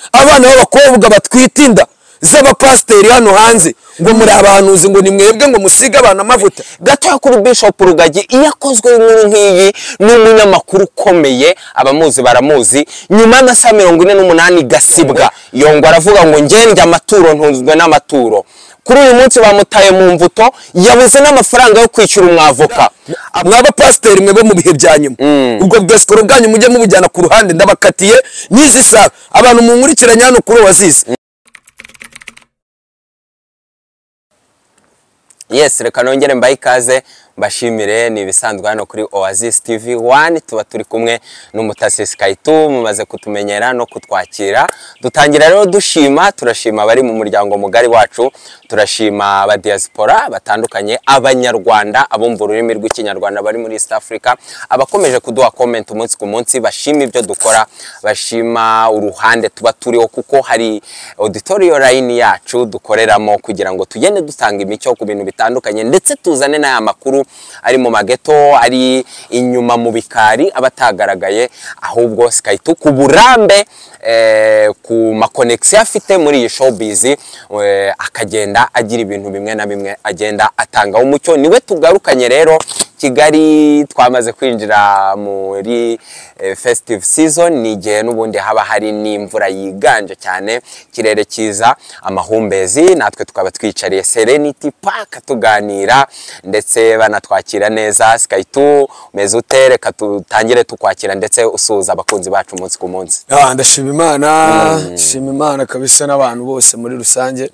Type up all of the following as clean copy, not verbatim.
abana b'abakobwa batwitinda z'abapasiteri hano hanze ngo muri abahanuzi ngo ni mwebwe ngo musige abantu amavuta. Gatoya kuri Bishop Rugagi iyo akozwe inkuru nk'iyi n'umunyamakuru ukomeye abamuzi baramuzi, nyuma y'amasaha 48 gasibwa yongo aravuga ngo ngende amaturo ntunzwe n'amaturo. Kuri uyu munsi bamutaye mu mvuto yabuze n'amafaranga yo kwishyura umwavoka. Mwaba pasiteri mwebe mu bihe bya nyuma ubwo bwesiko bwanyu mujye mubujyana ku ruhande ndabakatiye n'izi saha abantu munkurikiranye hano kuri Oasis. Yes, reka nongere mbaye ikaze mbashimire ni ibisanzwe hano kuri Oasis TV 1 tuba turi kumwe n'umutasi Skytu mumaze kutumenyera no kutwakira. Dutangira rero dushima, turashima bari mu muryango mugari wacu, turashima aba diaspora batandukanye, abanyarwanda abumva ururimi rw'ikinyarwanda bari muri East Africa, abakomeje kuduha comment umunsi ku munsi bashima ibyo dukora, bashima uruhande tuba turiho kuko hari auditorial line yacu dukoreramo kugira ngo tugende dutanga imico ku bintu bitandukanye ndetse tuzane n'aya makuru ari mu mageto ari inyuma mu bikari abatagaragaye, ahubwo Skytu ku burambe ku makonexia afite muri iyi showbiz akagenda agira ibintu bimwe na bimwe agenda atanga umucyo. Niwe tugarukanye rero Kigali, twamaze kwinjira muri festive season, ni igihe n'ubundi haba hari n'imvura yiganje cyane, kirere kiza, amahumbezi, natwe tukaba twicariye Serenity Park tuganira ndetse banatwakira neza. Skytu umeze ute? Reka tutangire tukwakira ndetse usuza abakunzi bacu umunsi ku munsi. Ndashima Imana, shima Imana kabisa n'abantu bose muri rusange.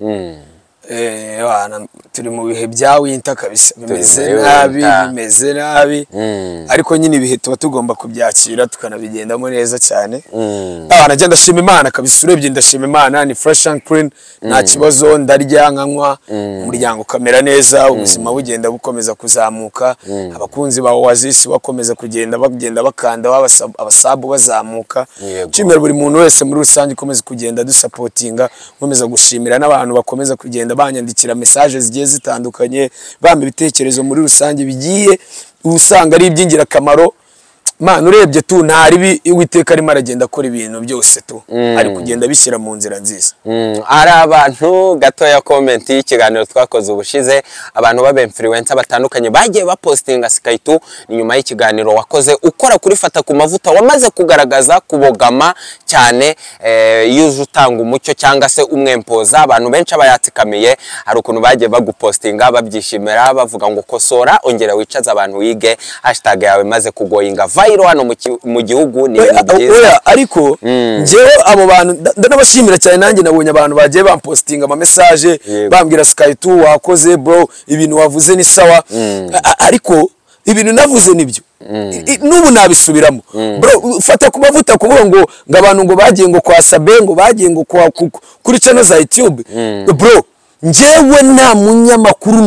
Turi mu bihe bya winter kabisa, bimeze nabi ariko nyine ibihe tuba tugomba kubyakira tukanabigendamo neza cyane. Najya ndashima Imana kabisa, urebye ndashima Imana, ni fresh and clean, nta kibazo, ndarya nkanywa, umuryango kamera neza, ubuzima bugenda bukomeza kuzamuka, abakunzi ba Oasis bakomeza kugenda bakanda, abasabu bazamuka. Nshimira buri muntu wese muri rusange komeza kugenda dusupportinga, komeza gushimira n'abantu bakomeza kugenda banyandikira messages zigiye zitandukanye, bambe ibitekerezo muri rusange bigiye usanga ari iby'ingirakamaro. Man, urebye tu ntari Uwiteka arimo aragenda akora ibintu byose tu ari kugenda bishyira mu nzira nziza. Ari abantu gatoya comment y'ikiganiro twakoze ubushize, abantu baba influencer batandukanye bagiye bapostinga Skytu nyuma y'ikiganiro wakoze ukora kuri fata ku mavuta, wamaze kugaragaza kubogama cyane yuje utanga umucyo cyangwa se umwempoza. Abantu benshi abayatsikamiye, hari ukuntu bagiye bagupostinga babyishimira bavuga ngo kosora ongera wicaza abantu wige hashtag yawe maze kugoyinga hano mu gihugu ni byiza. Ariko njewe abo bantu ndanabashimira cyane, nanjye nabonye abantu bagiye bampostinga ama message bambwira Skytu wakoze bro, ibintu wavuze ni sawa, ariko ibintu navuze nibyo nubu nabisubiramo bro. Fata ku mavuta kuvuga ngo abantu ngo bagiye ngo kwa Sabe ngo bagiye ngo kuri channel za YouTube bro, njewe nta munyamakuru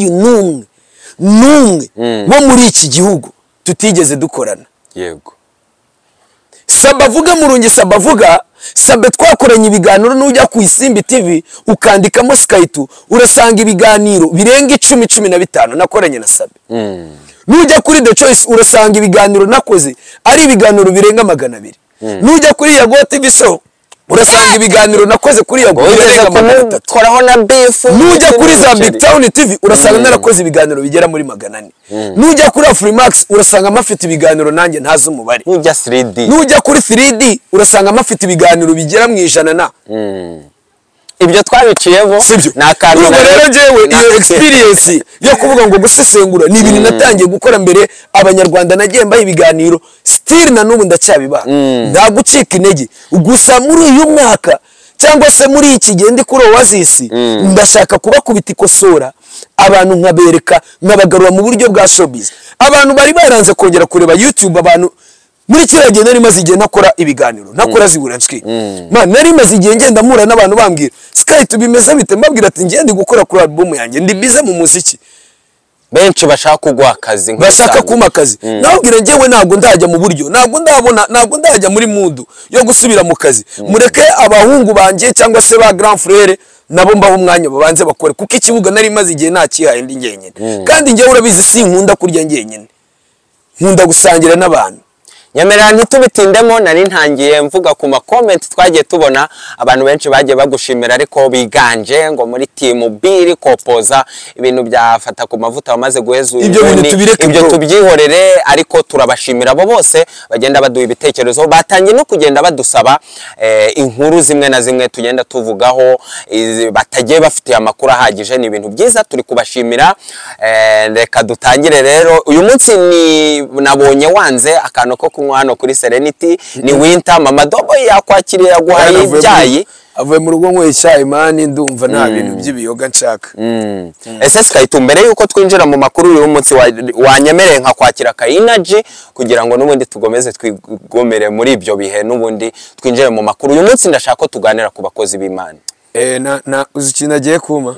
n'umwe wo muri iki gihugu tutigeze dukorana. Yego. Sabavuga murungi Sabavuga, Sabe twakoranye ibiganiro, n'ujya ku Isimbi TV ukandikamo Skytu urasanga ibiganiro birenga 10-15 nakoranye na Sabe. N'ujya kuri The Choice urasanga ibiganiro nakoze ari ibiganiro birenga 200. N'ujya kuri Yago TV so urasanga ibiganiro nakoze kuri Yago birenga 300. Koraho na beef. N'ujya kuri za Big Town TV urasanga narakoze ibiganiro bigera muri 400. N'ujya kuri Afrimax urasanga amafite ibiganiro nanjye ntazi umubare. N'ujya 3D. N'ujya kuri 3D urasanga amafite ibiganiro bigera mu 100 ibyo twabiciyeho nakantu rero jewe iyo experience yo kuvuga ngo gusesengura ni ibintu natangiye gukora mbere. Abanyarwanda nagiye mbaye ibiganiro still na nubu ndacyabiba, ndagucika intege. Gusa muri uyu mwaka cyangwa se muri iki gihe ndi kuri Oasis ndashaka kubakubita ikosora abantu nkabereka nkabagarura mu buryo bwa showbiz. Abantu bari baranze kongera kureba YouTube, abantu muri kiragenda nari maze igihe nakora ibiganiro nakora Ziburanski man, nari maze igihe ngenda mura n'abantu bambwira Skytu bimeze bite, mbabwira ati ngende gukora kuri album yanjye, ndi bize mu muziki. Benshi bashaka kugwa akazi, bashaka kuma akazi. Nabwira ngewe ntabwo ndajya mu buryo, ntabwo ndajya muri mood yo gusubira mu kazi. Mureke abahungu banje cyangwa se ba grand frère nabo mbaho umwanya babanze bakore, kuko ikibuga nari maze igihe nta kihaye ndi ngenyene. Kandi ngewe urabizi si nkunda kurya ngenyene, nkunda gusangira n'abantu. nyemerera ntitubitindemo nari ntangiye mvuga ku ma comment twagiye tubona abantu benshi bagiye bagushimira ariko biganje ngo muri team biri kopoza ibintu byafata ku mavuta bamaze guhezura ibyo tubyihorere ariko turabashimira abo bose bagenda baduha ibitekerezo batangiye no kugenda badusaba inkuru zimwe na zimwe tugenda tuvugaho batagiye bafite amakuru ahagije ni ibintu byiza turi kubashimira reka dutangire rero uyu munsi ni nabonye wanze akantu ko kunywa hano kuri Serenity ni winter mama dobo yakwakiriye guhaye ibyayi avuye mu rugo nkwe icyayi mani ndumva nta bintu by'ibiyoga nshaka ese Skaytu mbere yuko twinjira mu makuru uyu munsi wanyemereye nka kwakira ka energy kugira ngo nubundi tugomeze twigomere muri ibyo bihe nubundi twinjire mu makuru uyu munsi ndashaka ko tuganira ku bakozi b'Imana na uzikintu agiye kuma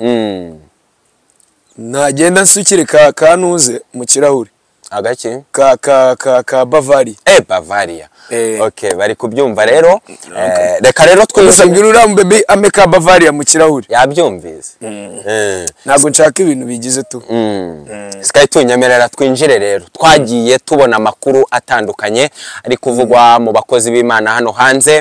nagenda nsukire kanuze mu kirahuri agaki ka Bavaria Bavaria okay bari kubyumva rero reka rero twizangira uramu bebe ameka Bavaria mu kirahuri yabyumvise ntabwo nshaka ibintu bigize tu Skaytu nyemerera twinjire rero twagiye tubona makuru atandukanye ari kuvugwa mu bakozi b'Imana hano hanze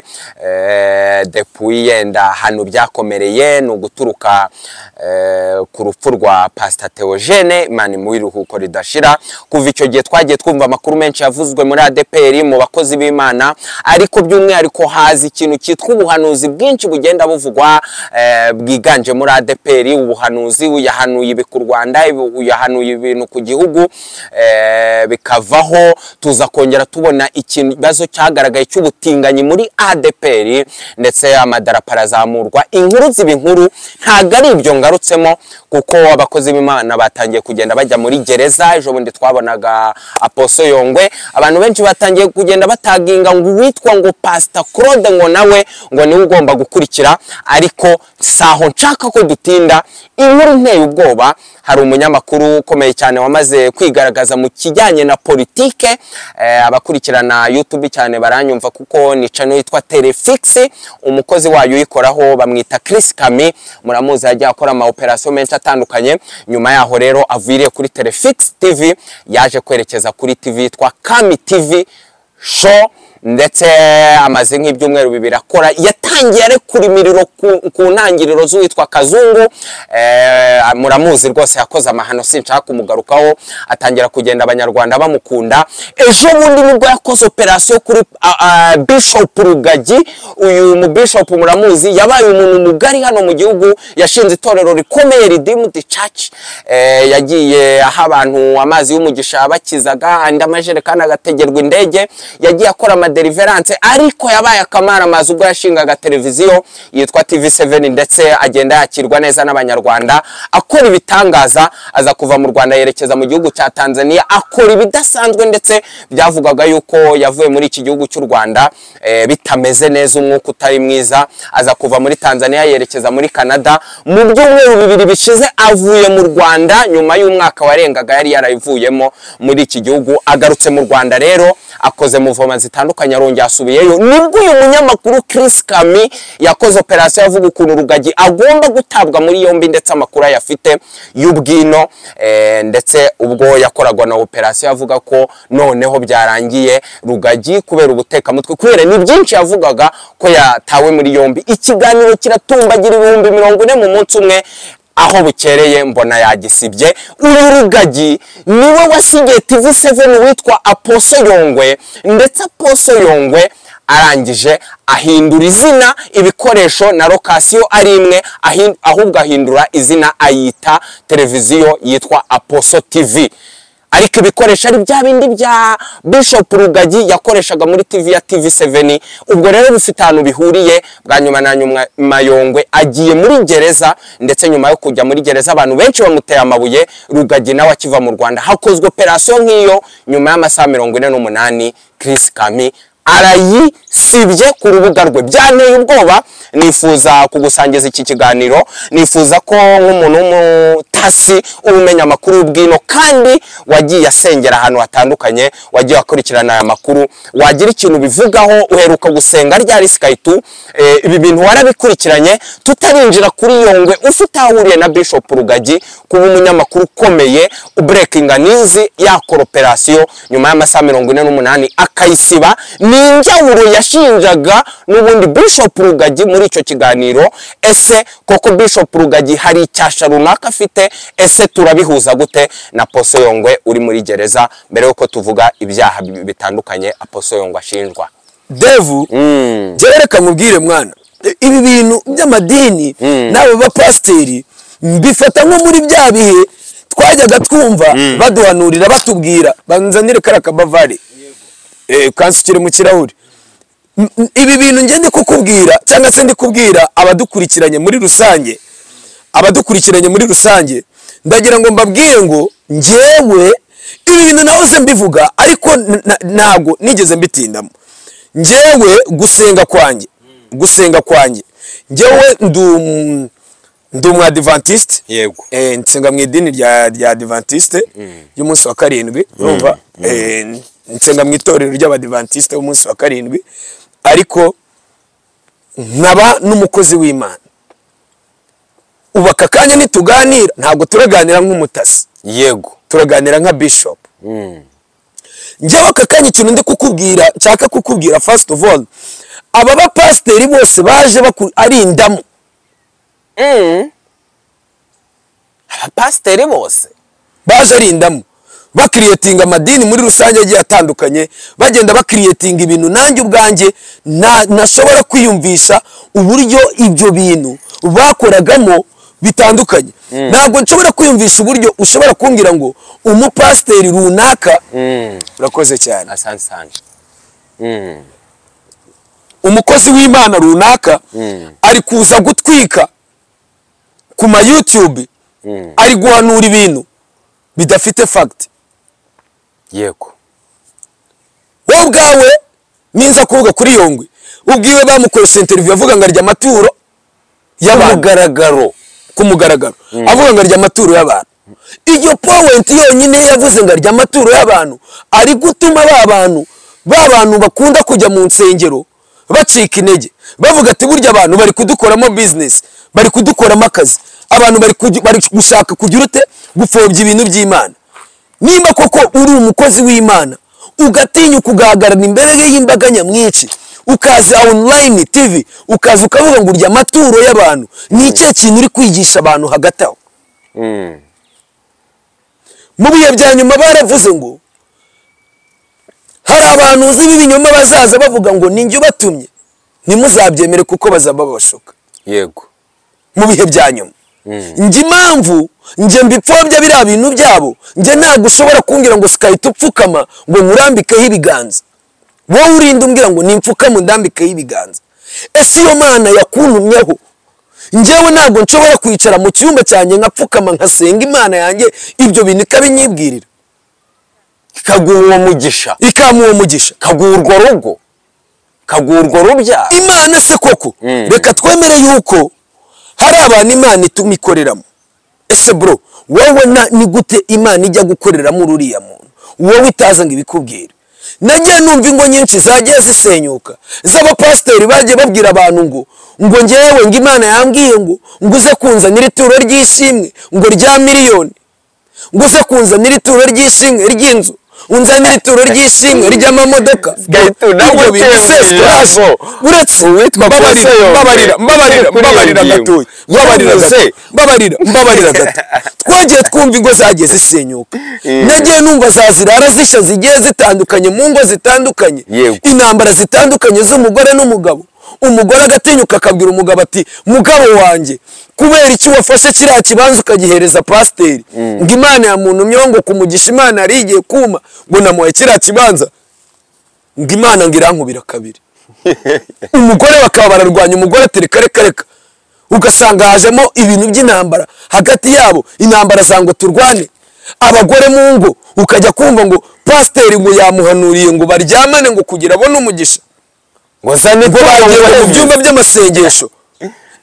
depuis yenda hano byakomereye no guturuka ku rupfu rwa Pastor Theogene Imana mu iruhuko ridashira kuva icyo gihe twagiye twumva amakuru menshi yavuzwe muri ADPR mu bakozi b'Imana ariko by'umwihariko hazi ikintu cyitwa ubuhanuzi bwinshi bugenda buvugwa bwiganje muri ADPR ubuhanuzi uyahanuye ibi ku Rwanda uyahanuye ibintu ku gihugu bikavaho tuza kongera tubona ikibazo cyagaragaye cy'ubutinganyi muri ADPR ndetse amadarapo arazamurwa inkuru z'ibinkuru ntago ari ibyo ngarutsemo kuko abakozi b'Imana batangiye kugenda bajya muri gereza ejo bundi twabonaga Apostle Yongwe abantu benshi batangiye kugenda bataginga ngo witwa ngo Pastor Claude ngo nawe ngo ni ugomba gukurikira ariko saho nshaka ko dutinda inkuru nteye ubwoba hari umunyamakuru ukomeye cyane wamaze kwigaragaza mu kijyanye na politike abakurikirana YouTube cyane baranyumva kuko ni channel yitwa Telefix umukozi wayo uyikoraho bamwita Chris Kami muramuzi yajya akora ama operation menshi atandukanye nyuma yaho rero aviriye kuri Telefix TV yaje kwerekeza kuri TV yitwa Kami TV show ndetse amaze nk'ibyumweru bibiri akora yatangiye ari kuri miriro ku ntangiriro z'uwitwa Kazungu muramuzi rwose yakoze amahano sinshaka kumugarukaho atangira kugenda abanyarwanda bamukunda ejo bundi nibwo yakoze operation kuri Bishop Rugagi uyu mu Bishop muramuzi yabaye umuntu mugari hano mu gihugu yashinze itorero rikomeye Redeemed Church yagiye aha abantu amazi y'umugisha bakizaga andi amajerekani agategerwa indege yagiye akora deliverance ariko yabaye akamara amazi ubwo yashingaga televiziyo yitwa TV7 ndetse agenda yakirwa neza n'abanyarwanda akora ibitangaza aza kuva mu Rwanda yerekeza mu gihugu cya Tanzania akora ibidasanzwe ndetse byavugaga yuko yavuye muri iki gihugu cy'u Rwanda bitameze neza umwuka utari mwiza aza kuva muri Tanzania yerekeza muri Canada mu byumweru bibiri bishize avuye mu Rwanda nyuma y'umwaka warengaga yari yarayivuyemo muri iki gihugu agarutse mu Rwanda rero akoze muvoma zitandukanye arongera asubiyeyo nibwo uyu munyamakuru Chris Kami yakoze operation yavuga ukuntu Rugagi agomba gutabwa muri yombi ndetse amakuru ayafite y'ubwino ndetse ubwo yakoragwa na operation yavuga ko noneho byarangiye Rugagi kubera ubutekamutwe kubera ni byinshi yavugaga ko yatawe muri yombi ikiganiro kiratumbagira 40 mu munsi umwe aho bukereye mbona yagisibye uyu Rugagi niwe wasigiye TV7 witwa Apostle Yongwe ndetse Apostle Yongwe arangije ahindura izina ibikoresho na location ari imwe ahubwo ahindura izina ayita televiziyo yitwa Apostle TV ariko ibikoresho ari bya bindi bya Bishop Rugagi yakoreshaga muri TV ya TV7 ubwo rero bifite ahantu bihuriye bwa nyuma na nyuma Yongwe agiye muri gereza ndetse nyuma yo kujya muri gereza abantu benshi bamuteye amabuye Rugagi nawe akiva mu Rwanda hakozwe operation nk'iyo nyuma y'amasaha 48 Chris Kami arayisibye ku rubuga rwe byanteye ubwoba nifuza kugusangiza iki kiganiro, nifuza ko nk'umuntu w'umutasi ubumenya amakuru y'ubwino kandi wagiye asengera ahantu hatandukanye, wagiye akurikirana aya makuru, wagira ikintu bivugaho. Uheruka gusenga ryari Sky2? Ibi bintu warabikurikiranye tutarinjira kuri Yongwe ufite ahuriye na Bishop Rugagi kuba umunyamakuru ukomeye ubreakinga nizi yakora operation nyuma y'amasaha 48 akayisiba. Ni njyawuro yashinjaga n'ubundi Bishop Rugagi muri icyo kiganiro. Ese koko Bishop Rugagi hari icyasha runaka afite? Ese turabihuza gute na Apostle Yongwe uri muri gereza mbere yuko tuvuga ibyaha bitandukanye Apostle Yongwe ashinjwa? Devu jereka mubwire mwana, ibi bintu by'amadini n'abo bapasteri mbifata nko muri bya bihe twajyaga twumva baduhanurira batubwira banzanire karaka bavari kansukire mu kirahuri. Ibi bintu ngende kukubwira cyangwa se ndi kubwira abadukurikiranye muri rusange, ndagira ngo mbabwire ngo njyewe ibi bintu nahoze mbivuga ariko ntago nigeze mbitindamo. Njyewe gusenga kwanjye njyewe ndi umwadventiste. Yego. Nsenga mu idini rya Adventiste y'umunsi wa karindwi, urumva? Nsenga mu itorero ry'Abadventiste y'umunsi wa karindwi, ariko nkaba n'umukozi w'Imana. Ubaka kanya nituganira ntabwo turaganira nk'umutasi. Yego. Turaganira nka Bishop. Njyewe akakanya ikintu ndi kukubwira, nshaka kukubwira first of all, aba bapasteri bose baje ari indamu. Abapasteri bose baje ari indamu, bakiriyetinga amadini muri rusange agiye atandukanye, bagenda bakiriyetinga ibintu nanjye ubwanjye nashobora kwiyumvisha uburyo ibyo bintu bakoragamo bitandukanye. Ntabwo nshobora kwiyumvisha uburyo ushobora kumbwira ngo umupasteri runaka urakoze cyane asansanje umukozi w'Imana runaka ari kuza gutwika ku ma YouTube, ari guhanura ibintu bidafite fact. Yego. Wowe ubwawe ninza kuvuga kuri Yongwe, ubwiwe bamukoresha interview avuga ngo arya amaturo y'abagaragaro ku mugaragaro, avuga ngo arya amaturo y'abantu. Iyo point yonyine yavuze ngo arya amaturo y'abantu ari gutuma ba bantu bakunda kujya mu nsengero bacika intege, bavuga ati burya abantu bari kudukoramo business, bari kudukoramo akazi, abantu bari gushaka kugira ute gupfobya ibintu by'Imana. Nimba koko uri umukozi w'Imana ugatinya kugahagarara imbere y'imbaga nyamwinshi, ukaza online TV ukaza ukavuga ngo urya amaturo y'abantu, ni ikihe kintu uri kwigisha abantu hagati aho? Mu bihe bya nyuma baravuze ngo hari abantu uzi b'ibinyoma bazaza bavuga ngo ninjye ubatumye, ntimuzabyemere kuko bazaba babashuka. Yego. Mu bihe bya nyuma njye impamvu njye mbipfobya biriya bintu byabo, njye ntabwo ushobora kumbwira ngo Sky2 upfukama ngo nkurambikeho ibiganza. Wowe urinde umbwira ngo nimfukame ndambikeho ibiganza. Ese iyo Mana yakuntumyeho, njyewe ntabwo nshobora kwicara mu cyumba cyanjye nkapfukama nkasenga Imana yanjye ibyo bintu ikabinyibwirira, ikaguha uwo mugisha, ikamuha uwo mugisha, kagurwa rugo, kagurwa rubya Imana? Se koko reka twemere yuko hari abantu Imana ituma ikoreramo. Ese bro, wowe ni gute Imana ijya gukoreramo ruriya muntu wowe itaza ngo ibikubwire? Nagiye numva ingo nyinshi zagiye zisenyuka z'abapasteri bagiye babwira abantu ngo njyewe ngo Imana yambwiye ngo uze kunzanira ituro ry'ishimwe ngo rya miliyoni, ngo uze kunzanira ituro ry'ishimwe ry'inzu, unzanira ituro ry'ishimwe ry'amamodoka. Ibyo bintu seswaje uretse mbabarira gato twagiye twumva ingo zagiye zisenyuka. Nagiye numva zazirara zishya zigiye zitandukanye mu ngo zitandukanye, intambara zitandukanye z'umugore n'umugabo. Umugore agatinyuka akabwira umugabo ati mugabo wanjye, kubera iki wafashe kiriya kibanza ukagihereza pasteri ngo Imana ya muntu myongo kumugisha Imana yari igiye kuma ngo namuhaye kiriya kibanza ngo Imana ngo irankubira kabiri. Umugore bakaba bararwanya umugore ati reka, ugasanga hajemo ibintu by'intambara hagati yabo, intambara za ngo turwane. Abagore mu ngo ukajya kumva ngo pasteri ngo yamuhanuriye ngo baryamane ngo kugira abone umugisha, ngo zane bagiye mu byumba by'amasengesho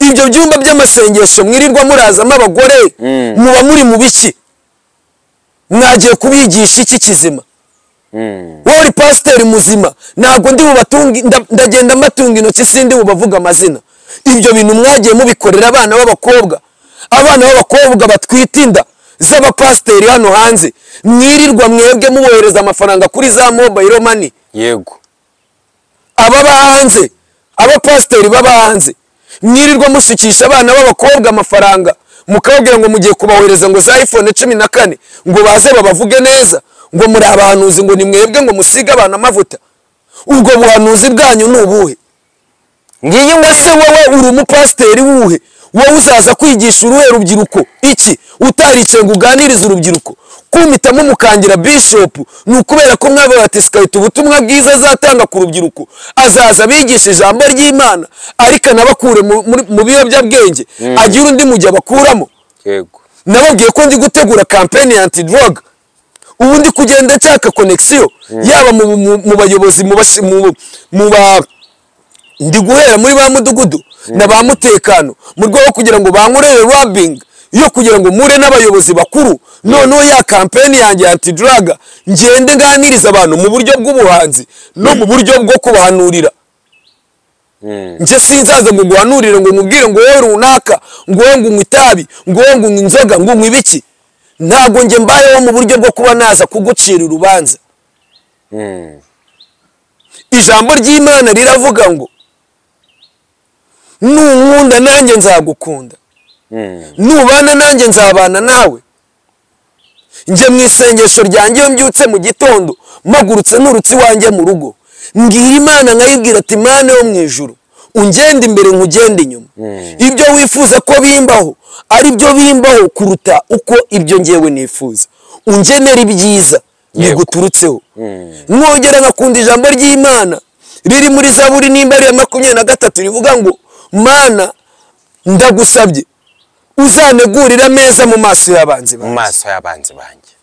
ibyo byumba by'amasengesho mwirirwa murazamo abagore muba muri mu biki mwagiye kubigisha iki kizima wowe uri pasiteri muzima ntabwo ndi bubatunge ndagenda mbatunga intoki sindi bubavuga amazina ibyo bintu mwagiye mubikorera abana b'abakobwa batwite inda z'abapasiteri hano hanze mwirirwa mwebwe mubohereza amafaranga kuri za mobile money yego ababa hanze abapasiteri baba hanze mwirirwa musukisha abana b'abakobwa amafaranga mukababwira ngo mugiye kubahereza ngo za iPhone 14 ngo baze babavuge neza ngo muri abahanuzi ngo ni mwebwe ngo musiga abana amavuta ubwo buhanuzi bwanyu nubuhe ngiye ngo se wowe uri umupasiteri wuhe wowe uzaza kwigisha uruhe rubyiruko iki utarice ngo uganirize urubyiruko kumitamo mukangira bishop nukubera ko mwabe batisikayita ubutumwa bwiza azatanga ku rubyiruko azaza bigisha ijambo ry'Imana ariko nabakure mu biyobyabwenge agira undi mujya bakuramo yego nababwiye ko ndi gutegura campaign anti drug ubu ndi kugenda cyaka connection yaba mu bayobozi ndi guhera muri ba mudugudu na ba mutekano mu rwego kugira ngo bankorere robbing yo kugira ngo mure n'abayobozi bakuru noneho ya campaign yanjye anti drug ngende nganiriza abantu mu buryo bw'ubuhanzi no mu buryo bwo kubahanurira nje sinzaza ngo guhanurire ngo mubwire ngo wowe runaka ngo unywe itabi ngo unywe inzoga ngo unywe ibiki ntago nge mbayeho mu buryo bwo kuba naza kugucira urubanza ijambo ry'Imana riravuga ngo nunkunda nanjye nzagukunda nubana nanjye nzabana nawe nje mu isengesho ryanjye mbyutse mu gitondo magurutse nurutse wanjye mu rugo ngira Imana nkayibwira ati Mana yo mu ijuru ungende imbere nkugende inyuma ibyo wifuza ko bimbaho ari byo bimbaho kuruta uko ibyo ngewe nifuza ungenera ibyiza biguturutseho mwogera nkakunda ijambo ry'Imana riri muri Zaburi nimba ari 23 rivuga ngo Mana ndagusabye uzanegurira meza mu maso y'abanzi banjye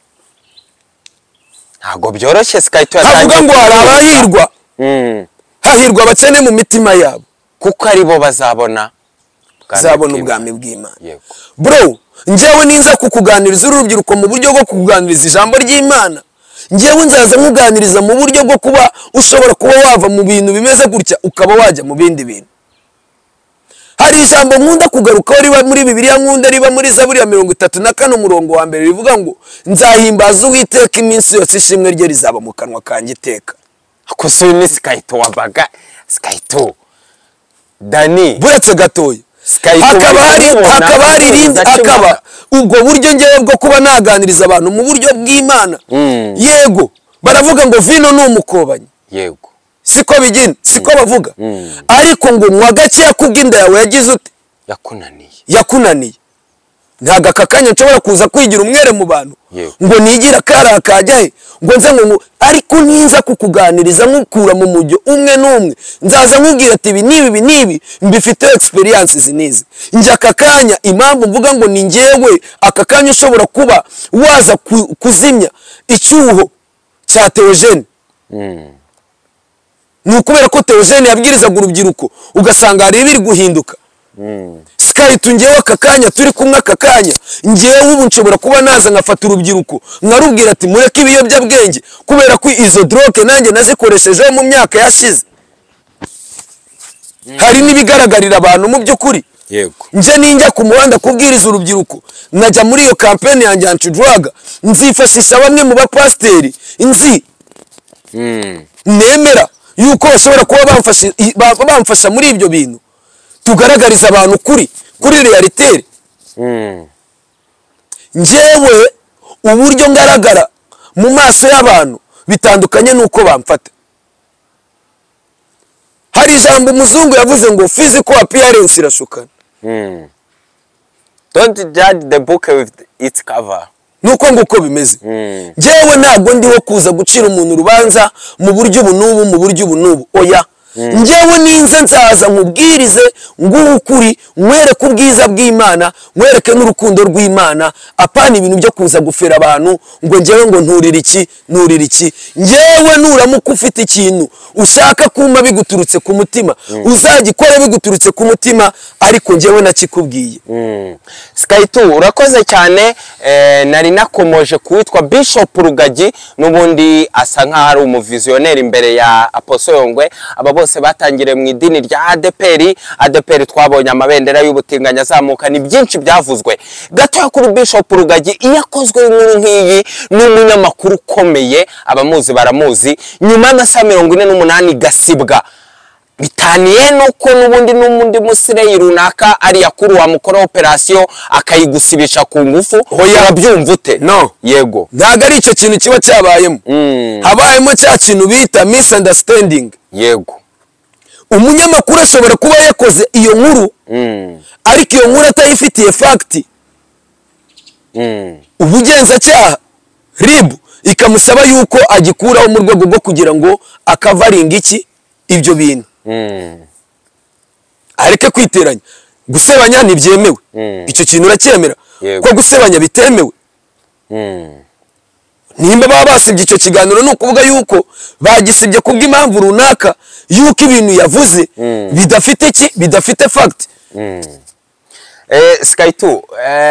ntago byoroshye Skyto havuga ngo harabahirwa hahirwa abakene mu mitima yabo kuko ari bo bazabona ubwami bw'Imana bro njyewe ninza kukuganiriza urubyiruko mu buryo bwo kukuganiriza ijambo ry'Imana njyewe nzaza nkuganiriza mu buryo bwo kuba ushobora kuba wava mu bintu bimeze gutya ukaba wajya mu bindi bintu hari ijambo nkunda kugaruka riba muri Bibiliya nkunda riba muri Zaburi ya 34 umurongo wa mbere rivuga ngo nzahimbaza Uwiteka iminsi yose ishimwe rye rizaba mu kanwa kanjye iteka akoso ni Skyto wabaga Skyto Dani buretse gatoya hakaba ubwo buryo ngewe bwo kuba naganiriza abantu mu buryo bw'Imana yego baravuga ngo vino ni umukobanyi yego siko bigina siko bavuga ariko ngo mwagace yakubwinda yawe yagize ute yakunaniye ntaga kakanya nshobora kuza kwigira umwere mu bantu ngo nigira kara kajyahe ngo nze ngo ariko ninza kukuganiriza nkukura mu mujyo umwe n'umwe nzaza nkubwira ati ibi nibi mbifite experience zinizi njya kakanya impamvu mvuga ngo ni ngewe akakanya ushobora kuba waza kuzimya icyuho cya Theogene nukubera ko Theogene yabwirizaga urubyiruko ugasanga hari ibiri guhinduka Skyto ngewe akakanya turi kumwe akakanya ngewe ubu nshobora kuba naza ngafata urubyiruko nkarubwira ati mureke ibiyobyabwenge kubera ko izo drogue nanjye nazikoresheje mu myaka yashize hari n'ibigaragarira abantu mu by'ukuri yego nje ninjya ku muhanda kubwiriza urubyiruko najya muri iyo campaign yanjye anti drug nzifashisha bamwe mu bapasiteri nemera yuko bashobora kuba bamfasha muri ibyo bintu tugaragariza abantu kuri realite njyewe uburyo ngaragara mu maso y'abantu bitandukanye nuko bamfata hari ijambo umuzungu yavuze ngo physical appearance irashukana don't judge the book with its cover nuko nguko bimeze njyewe ntabwo ndiho kuza gucira umuntu urubanza mu buryo ubu n'ubu oya njyewe ninze nzaza nkubwirize nguhe ukuri, nkwereke ubwiza bw'Imana, nkwereke n'urukundo rw'Imana, apana ibintu byo kuza gufera abantu ngo njyewe ngo nturira iki. Njyewe nuramuka ufite ikintu ushaka kuma biguturutse ku mutima, uzagikore biguturutse ku mutima, ariko njyewe nakikubwiye. Sky2 urakoze cyane. Nari nakomoje kuwitwa Bishop Rugagi, n'ubundi asa nkaho ari umuvizioneri imbere ya Apostle Yongwe. Aba bose batangire mu idini rya ADPR twabonye amabendera y'ubutinganya azamuka, ni byinshi byavuzwe. Gato kuri Bishop Rugagi iyakozwe inkuru nk'iyi n'umunyamakuru ukomeye, abamuzi baramuzi, nyuma y'amasaha 48 gasibwa bitaniye nuko n'ubundi musireyi runaka ari yakuru wa mukora operation akayigusibisha ku ngufu. Hoya byumva ute? No, yego, ntago ari icyo kintu kiba cyabayemo. Habayemo cya kintu bita misunderstanding. Yego, umunyamakuru ashobora kuba yakoze iyo nkuru, ariko iyo nkuru atayifitiye fact. Ubugenzacyaha RIB ikamusaba yuko agikuraho mu rwego rwo kugira ngo akavaringa iki ibyo bintu. Areke kwiteranya. Gusebanya ntibyemewe. Icyo kintu uracyemera ko gusebanya bitemewe? Nimba baba basibye icyo kiganiro, no kuvuga yuko bagisibye kubw'impamvu runaka, yuko ibintu yavuze bidafite iki, bidafite fact. Sky2,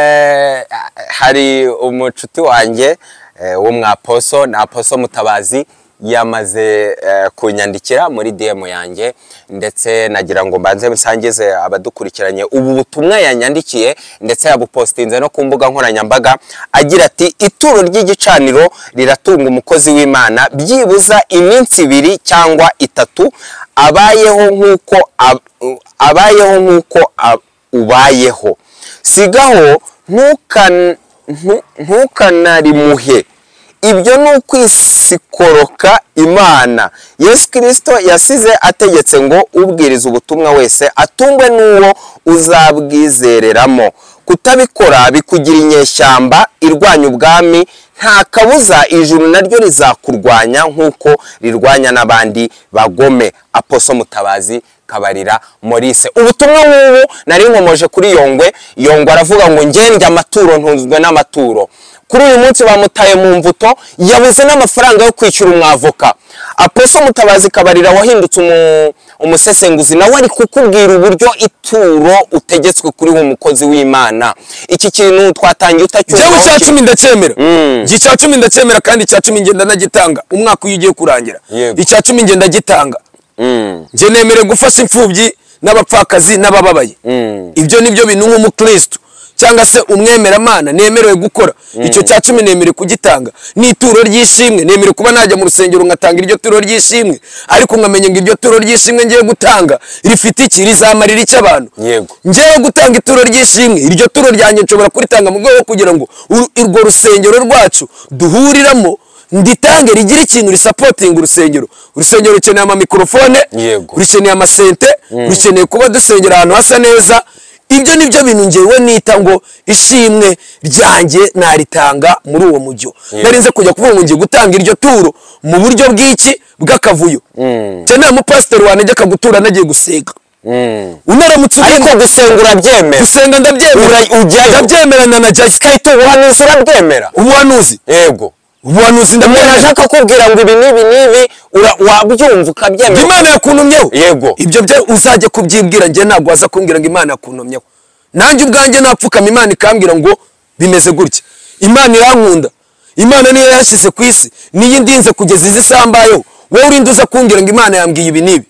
hari umucuti wanjye w'umwaposo na Apostle Mutabazi yamaze kunyandikira muri DM yanjye, ndetse nagira ngo mbanze musangize abadukurikiranye ubu butumwa yanyandikiye, ndetse yabupostinze no ku mbuga nkoranyambaga, agira ati ituro ry'igicaniro riratunga umukozi w'Imana byibuza iminsi 2 cyangwa 3 abayeho nk'uko ubayeho, sigaho ntukanarimuhe. Ibyo ni ukwisikoroka Imana. Yesu Kristo yasize ategetse ngo ubwiriza ubutumwa wese atungwe n'uwo uzabwizereramo. Kutabikora bikugira inyeshyamba irwanya ubwami, nta kabuza ijuru naryo rizakurwanya nk'uko rirwanya n'abandi bagome. Apostle Mutabazi Kabarira Maurice. Ubutumwa nk'ubu nari nkomoje kuri Yongwe aravuga ngo njye amaturo ntunzwe n'amaturo. Kuri uyu munsi bamutaye mu mvuto, yabuze n'amafaranga yo kwishyura umwavoka. Apostle Mutabazi Kabarira wahindutse umusesenguzi, nawe ari kukubwira uburyo ituro utegetswe kuri umukozi w'Imana. Iki kintu twatangiye utacyumva. Jewe cya 10 ndacyemera. Icya 10 ndacyemera, kandi icya 10 ngenda nagitanga umwaka ugiye kurangira. Icya 10 ngenda gitanga. Nje nemere gufasha imfubyi n'abapfakazi n'abababaye. Ibyo nibyo bintu nk'umukristo cyangwa se umwemeramana nemerewe gukora. Icyo cya 10 nemere kugitanga. Ni ituro ry'ishimwe, nemere kuba najya mu rusengero ngatanga iryo turo ry'ishimwe, ariko ngamenye ngo iryo turo ry'ishimwe ngiye gutanga rifite iki, rizamarira iki abantu. Ngiye gutanga ituro ry'ishimwe, iryo turo ryanjye nshobora kuritanga mu rwego kugira ngo urwo rusengero rwacu duhuriramo nditange rigira ikintu risupporting urusengero. Urusengero rukeneye ama mikrofone, rukeneye amasente, rukeneye kuba dusengera ahantu hasa neza. Ibyo nibyo bintu ngewe nita ngo ishimwe ryanjye naritanga muri uwo mujyo. Narinze kujya kuvuga ngo ngiye gutanga iryo turo mu buryo bw'iki bw'akavuyo. Cyane mu pastor wanjye akagutura nagiye gusenga. Unaramutse ariko gusenga urabyemera? Gusenga ndabyemera. Ndabyemerana na Sky2 uhanuzi urabyemera? Ubuhanuzi? Yego. Ubuhanuzi ndamwera ashaka kubwira ngo ibi nibi wabyumva ukabyemera. Imana yakuntumyeho. Yego. Ibyo byo uzajye kubyibwira, nge ntabwo waza kumbwira ngo Imana yakuntumyeho. Nanjye ubwanjye napfukama Imana ikambwira ngo bimeze gutya. Imana irankunda. Imana niyo yashyize ku isi, niyo ndinze kugeza izisambayeho. Wowe urinde uza kumbwira ngo Imana yambwiye ibi nibi.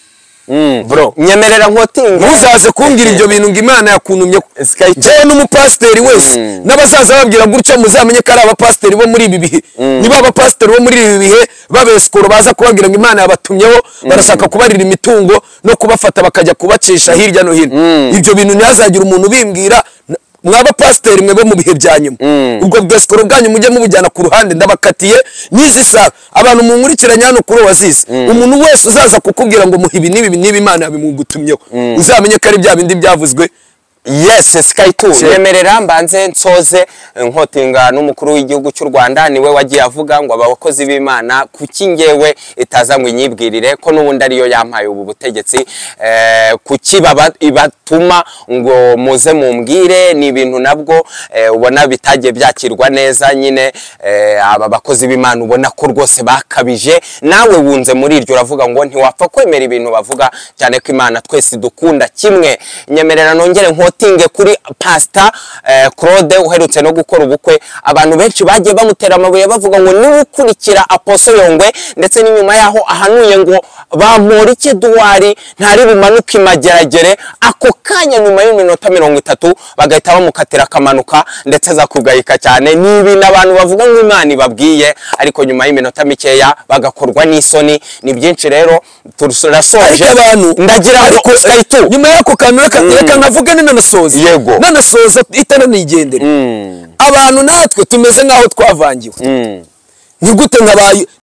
Bro, nyemerera nkotinga. Muzaze kumbwira ibyo bintu ngo Imana yakuntumyeho. Jewe n'umupasiteri wese n'abasaza babwira gutyo muzamenye ko ari abapasiteri bo muri ibi bihe. Niba abapasiteri bo muri ibi bihe babeskoro baza kubabwira ngo Imana yabatumyeho, barashaka kubarira imitungo no kubafata bakajya kubacisha hirya no hino. Ibyo bintu ntihazagira umuntu bimbwira. Mwaba pasiteri mwebe mu bihe byanyuma. Ubwo bweskoro bwanyu mujye mubujyana ku ruhande, ndabakatiye nizisa abantu munkurikiranye hano kuri Oasis. Umuntu wese uzaza kukubwira ngo muhibi nibi Imana yabimugutumyeho, uzamenye ko ari bya bindi byavuzwe Yes, Sky 2 yemerera mbanze nsoze nkotinga n'umukuru w'igihugu cy'u Rwanda niwe wagiye avuga ngo abakozi b'Imana kuki ngewe itazanywe inyibwirire ko n'ubundi ariyo yampaye ubu butegetsi kuki ibatuma ngo muze mumbwire ni ibintu nabwo ubona bitagiye byakirwa neza nyine aba bakozi b'Imana ubona ko rwose bakabije nawe wunze muri iryo uravuga ngo ntiwapfa kwemera ibintu bavuga cyane ko Imana twese dukunda kimwe nyemerera nongere nkotinge kuri Pastor Claude uherutse no gukora ubukwe abantu benshi bagiye bamutera amabuye bavuga ngo ni ukurikira Apostle Yongwe ndetse n'inyuma yaho ahanuye ngo Bamporiki Edouard ntari bumanuka imageragere ako kanya nyuma y'iminota 30 bagahita bamukatira akamanuka ndetse azakugayika cyane nibi n'abantu bavuga ngo Imana ibabwiye ariko nyuma y'iminota mikeya bagakorwa n'isoni ni byinshi rero turasoje ndagira ngo Sky 2 nyuma yako kantu reka nkavuga nanasoza nanasoza itana nigendere abantu natwe tumeze nkaho twavangiwe ni gute nkabaye